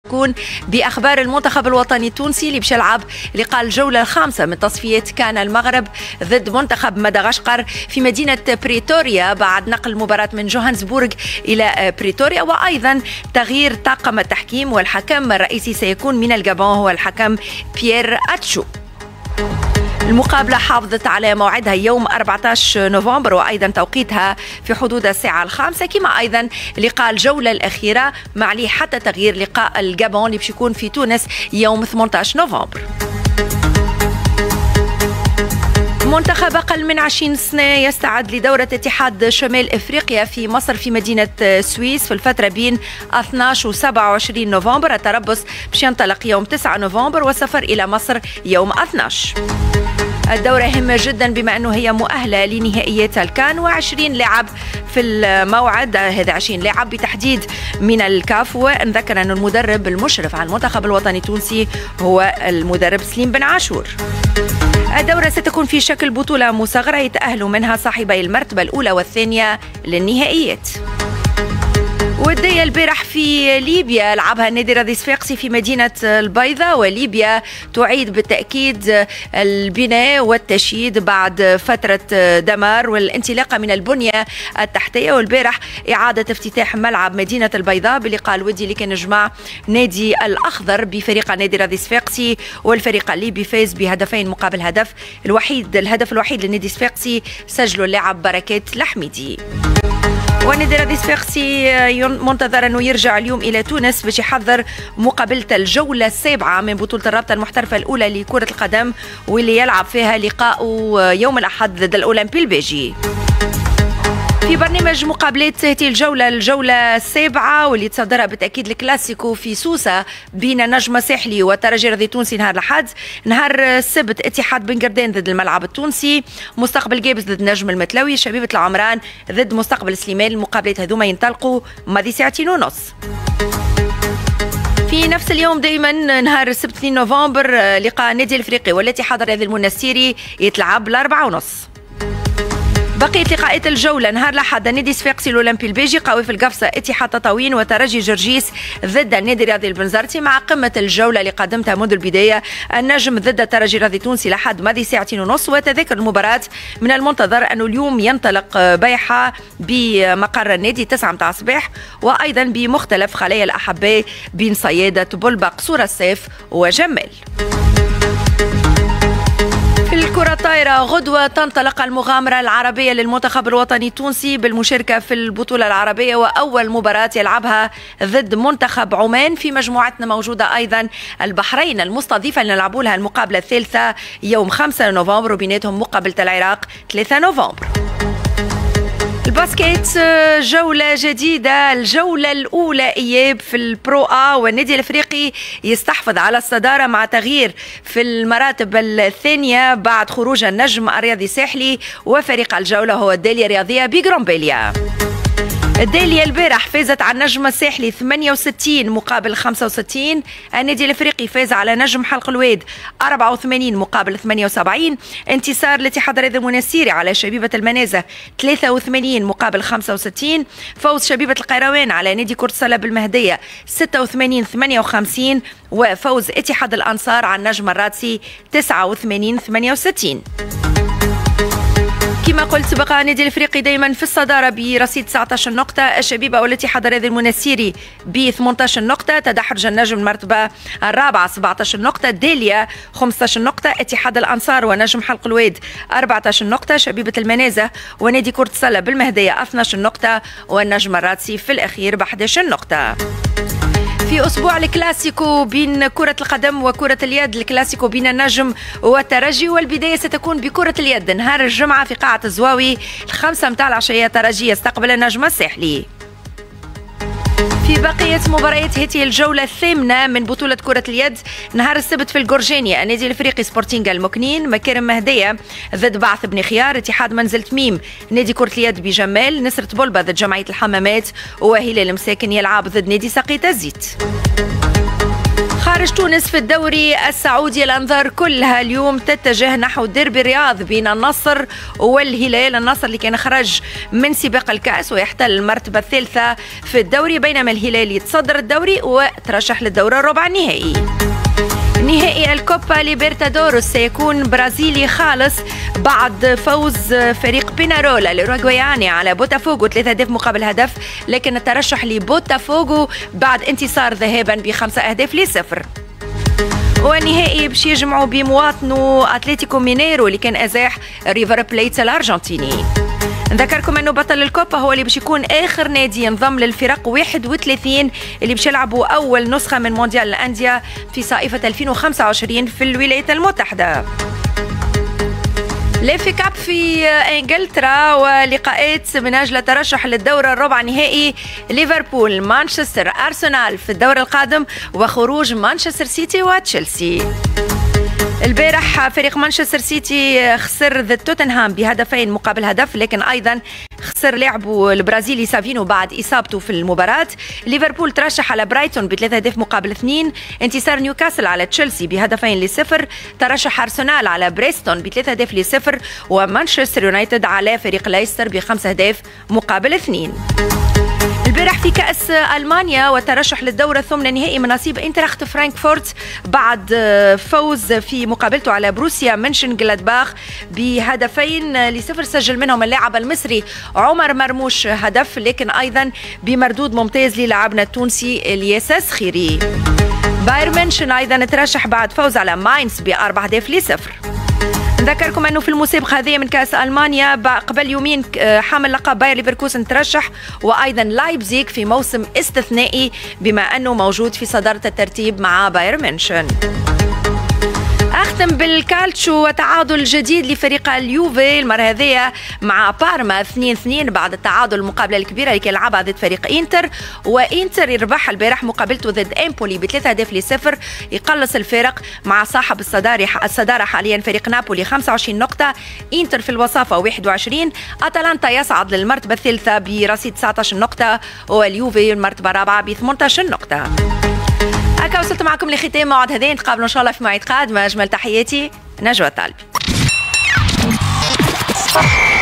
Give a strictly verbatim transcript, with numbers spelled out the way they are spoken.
كون باخبار المنتخب الوطني التونسي اللي باش يلعب لقاء الجوله الخامسه من تصفيات كان المغرب ضد منتخب مدغشقر في مدينه بريتوريا بعد نقل المباراه من جوهانسبورغ الى بريتوريا، وايضا تغيير طاقم التحكيم، والحكم الرئيسي سيكون من الجابون هو الحكم بيير اتشو. المقابلة حافظت على موعدها يوم أربعة عشر نوفمبر وأيضا توقيتها في حدود الساعة الخامسة، كما أيضا لقاء الجولة الأخيرة مع لي حتى تغيير لقاء الجابون اللي باش يكون في تونس يوم ثمانية عشر نوفمبر. منتخب أقل من عشرين سنة يستعد لدورة اتحاد شمال إفريقيا في مصر في مدينة سويس في الفترة بين اثني عشر و سبعة وعشرين نوفمبر. التربص باش ينطلق يوم تسعة نوفمبر والسفر إلى مصر يوم اثني عشر. الدورة هامة جدا بما أنه هي مؤهلة لنهائيات الكان، وعشرين لاعب في الموعد، هذا عشرين لاعب بتحديد من الكاف. ونذكر أن المدرب المشرف على المنتخب الوطني التونسي هو المدرب سليم بن عاشور. الدورة ستكون في شكل بطولة مصغرة يتأهل منها صاحبي المرتبة الأولى والثانية للنهائيات. ودية البارح في ليبيا لعبها النادي الرياضي الصفاقسي في مدينة البيضاء، وليبيا تعيد بالتأكيد البناء والتشييد بعد فترة دمار والانطلاقة من البنية التحتية. والبارح إعادة افتتاح ملعب مدينة البيضاء بلقاء الودي اللي كان يجمع نادي الأخضر بفريق النادي الرياضي الصفاقسي، والفريق الليبي فاز بهدفين مقابل هدف. الوحيد الهدف الوحيد للنادي الصفاقسي سجله اللاعب بركات الحميدي. والنادي الرياضي الصفاقسي منتظر انه يرجع اليوم الى تونس باش يحضر مقابله الجوله السابعه من بطوله الرابطه المحترفه الاولى لكره القدم، واللي يلعب فيها لقاء يوم الاحد ضد الاولمبي البيجي. في برنامج مقابلات هذه الجولة الجولة السابعة واللي تصدرها بالتأكيد الكلاسيكو في سوسة بين نجم ساحلي والترجي الرياضي التونسي نهار الأحد. نهار السبت اتحاد بن قردان ضد الملعب التونسي، مستقبل جابس ضد نجم المتلوي، شبيبة العمران ضد مستقبل سليمان. المقابلات هذوما ينطلقوا ماضي ساعتين ونص. في نفس اليوم دائما نهار السبت اثنين نوفمبر لقاء النادي الافريقي والاتحاد الرياضي المنستيري يتلعب الأربعة ونص. بقية لقاءات الجولة نهار الأحد النادي الصفاقسي الأولمبي البيجي، قوي القفصة اتحاد تطاوين وترجي جرجيس ضد النادي الرياضي البنزرتي. مع قمة الجولة اللي قدمتها منذ البداية النجم ضد الترجي الرياضي التونسي لحد ماضي ساعتين ونص. وتذكر المباراة من المنتظر أنه اليوم ينطلق بيحة بمقر النادي تسعة متاع الصباح، وأيضا بمختلف خلايا الأحباء بين صيادة بلبق صورة السيف وجمال. في الكرة الطايرة غدوة تنطلق المغامرة العربية للمنتخب الوطني التونسي بالمشاركة في البطولة العربية، وأول مباراة يلعبها ضد منتخب عمان. في مجموعتنا موجودة أيضا البحرين المستضيفة اللي نلعبوا لها المقابلة الثالثة يوم خمسة نوفمبر، وبيناتهم مقابلة العراق ثلاثة نوفمبر. الباسكيت جولة جديدة، الجولة الأولى إياب في البرو آ، والنادي الأفريقي يستحفظ على الصدارة مع تغيير في المراتب الثانية بعد خروج النجم الرياضي الساحلي، وفريق الجولة هو الدالية الرياضية بجرومبيليا. الدالية البارح فازت على النجم الساحلي ثمانية وستين مقابل خمسة وستين. النادي الافريقي فاز على نجم حلق الواد أربعة وثمانين مقابل ثمانية وسبعين. انتصار الاتحاد الرياضي المنستيري على شبيبة المنازة ثلاثة وثمانين مقابل خمسة وستين. فوز شبيبة القيروان على نادي كرة السلة بالمهدية ستة وثمانين ثمانية وخمسين. وفوز اتحاد الأنصار على النجم الرادسي تسعة وثمانين ثمانية وستين. كما قلت بقى النادي الافريقي دائما في الصداره برصيد تسعة عشر نقطه، الشبيبه والاتحاد الرياضي المنستيري ب ثمانية عشر نقطه، تدحرج النجم المرتبه الرابعه سبعة عشر نقطه، داليا خمسة عشر نقطه، اتحاد الانصار ونجم حلق الواد أربعة عشر نقطه، شبيبه المنازه ونادي كره السله بالمهديه اثني عشر نقطه، والنجم الرادسي في الاخير ب أحد عشر نقطه. في أسبوع الكلاسيكو بين كرة القدم وكرة اليد، الكلاسيكو بين النجم والترجي، والبداية ستكون بكرة اليد نهار الجمعة في قاعة الزواوي الخمسة متاع العشية. ترجي يستقبل النجم الساحلي. في بقية مباريات هذه الجولة الثامنة من بطولة كرة اليد نهار السبت في الجورجينيا النادي الافريقي سبورتينغ المكنين مكارم مهدية ضد بعث بن خيار، اتحاد منزل تميم نادي كرة اليد بجمال، نصرة بلبة ضد جمعية الحمامات، وهلال المساكن يلعب ضد نادي سقيت الزيت. خارج خارج تونس في الدوري السعودي الأنظار كلها اليوم تتجه نحو ديربي الرياض بين النصر والهلال. النصر اللي كان خرج من سباق الكأس ويحتل المرتبة الثالثة في الدوري، بينما الهلال يتصدر الدوري وترشح للدورة الربع النهائي. نهائي الكوبا ليبرتادوروس سيكون برازيلي خالص بعد فوز فريق بينارولا الأوروغواياني على بوتافوغو ثلاثة أهداف مقابل هدف، لكن الترشح لبوتافوغو بعد انتصار ذهابا بخمسة أهداف لصفر. والنهائي باش يجمعوا بمواطنو أتلتيكو مينيرو اللي كان أزاح ريفر بليت الأرجنتيني. نذكركم انه بطل الكوبا هو اللي باش يكون اخر نادي ينضم للفرق واحد وثلاثين اللي باش يلعبوا اول نسخه من مونديال الانديه في صيفه ألفين وخمسة وعشرين في الولايات المتحده. ليفي كاب في انجلترا ولقاءات من اجل الترشح للدوره الربع نهائي ليفربول مانشستر ارسنال في الدور القادم وخروج مانشستر سيتي وتشيلسي. البارح فريق مانشستر سيتي خسر ضد توتنهام بهدفين مقابل هدف، لكن ايضا خسر لاعبه البرازيلي سافينو بعد اصابته في المباراه. ليفربول ترشح على برايتون بثلاثة اهداف مقابل اثنين، انتصار نيوكاسل على تشيلسي بهدفين لصفر، ترشح ارسنال على بريستون بثلاثة اهداف لصفر، ومانشستر يونايتد على فريق ليستر بخمس اهداف مقابل اثنين. البارح في كأس ألمانيا والترشح للدورة الثامنة نهائي من نصيب انتراخت فرانكفورت بعد فوز في مقابلته على بروسيا منشن جلادباخ بهدفين لصفر، سجل منهم اللاعب المصري عمر مرموش هدف، لكن أيضا بمردود ممتاز للاعبنا التونسي الياس سخيري. بايرن ميونخ أيضا ترشح بعد فوز على ماينز بأربع أهداف لصفر. نذكركم انه في المسابقه هذه من كاس المانيا قبل يومين حامل لقب باير ليفركوزن ترشح، وايضا لايبزيغ في موسم استثنائي بما انه موجود في صداره الترتيب مع بايرن ميونخ. أختم بالكالتشو وتعادل جديد لفريق اليوفي المرة هذه مع بارما اثنين اثنين بعد التعادل المقابلة الكبيرة اللي كان لعبها ضد فريق إنتر، وإنتر يربح البارح مقابلته ضد إمبولي بثلاثة أهداف لصفر، يقلص الفارق مع صاحب الصدارة الصدارة حاليا فريق نابولي خمسة وعشرين نقطة، إنتر في الوصافة واحد وعشرين، أتلانتا يصعد للمرتبة الثالثة برصيد تسعة عشر نقطة، واليوفي المرتبة الرابعة ب ثمانية عشر نقطة. هكا وصلت معكم لختام موعد هذين، نتقابلوا ان شاء الله في موعد قادم. اجمل تحياتي نجوى الطالبي.